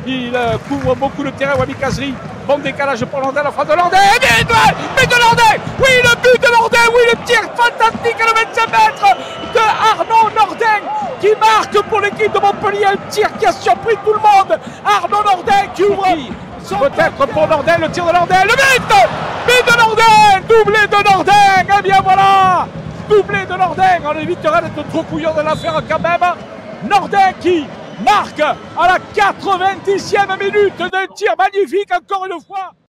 Il couvre beaucoup le terrain, Wami Kazri. Bon décalage pour Landais, la frappe de Landais. Mais de Landais. Oui, le but de Landais. Oui, le tir fantastique à le 25 mètres de Arnaud Nordin qui marque pour l'équipe de Montpellier. Un tir qui a surpris tout le monde. Arnaud Nordin qui ouvre. Peut-être pour Nordin, le tir de Nordin. Le but de Nordin. Doublé de Nordin. Eh bien voilà. Doublé de Nordin. On évitera d'être trop couillon de la faire quand même. Nordin qui marque à la 90e minute d'un tir magnifique encore une fois.